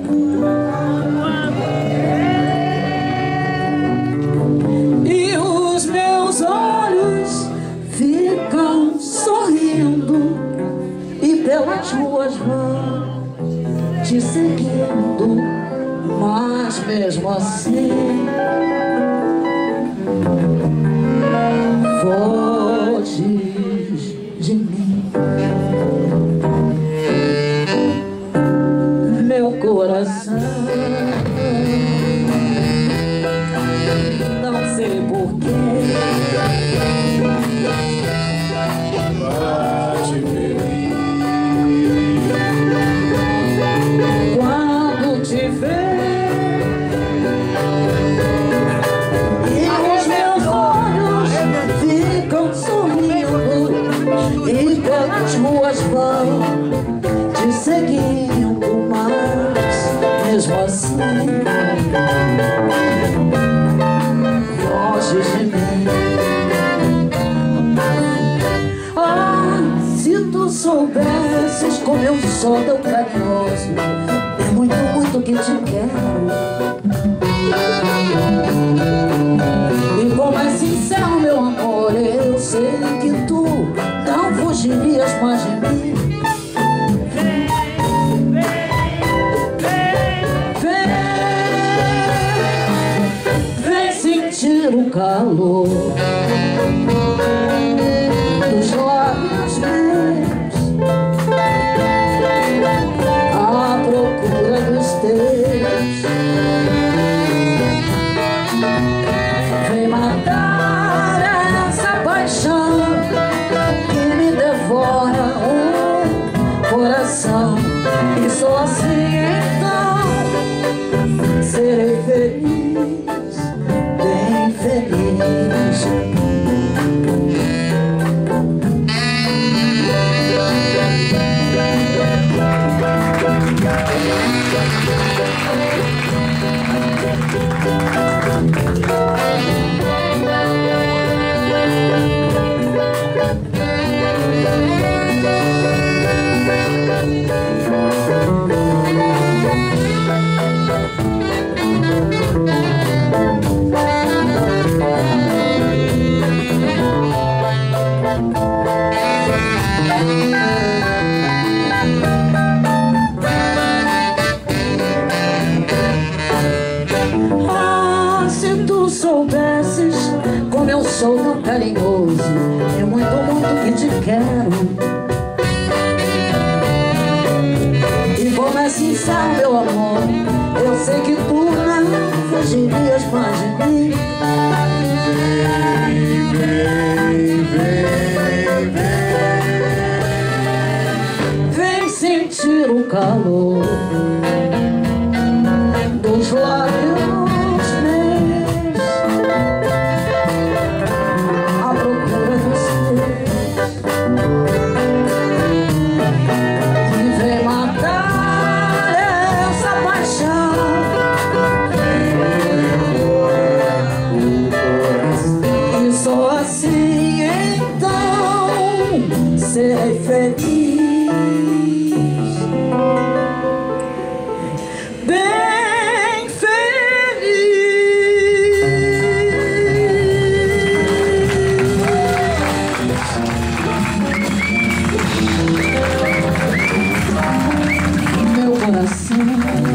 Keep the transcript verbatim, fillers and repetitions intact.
E os meus olhos ficam sorrindo e pelas ruas vão te seguindo, mas mesmo assim foges de mim. Meu coração, não sei porquê, bate feliz quando te vê. E os meus olhos ficam sorrindo e pelas ruas vão te seguindo, mas mesmo assim foges de mim. Ah, se tu soubesses como eu sou tão carinhoso, é muito, muito que te quero. E como é sincero meu amor, eu sei que tu não fugirias mais de mim. Vem, vem sentir o calor dos lábios meus à procura dos teus. Vem matar essa paixão que me devora o coração. E só assim então serei feliz, bem feliz. Ah, se tu soubesses como eu sou tão carinhoso, é muito, muito que te quero. E como é sincero meu amor, eu sei que tu não fugirias mais de mim. vem, vem, vem, Vem sentir o calor dos lábios meus à procura dos teus. E vem matar essa paixão e só assim então serei feliz, bem feliz. Meu coração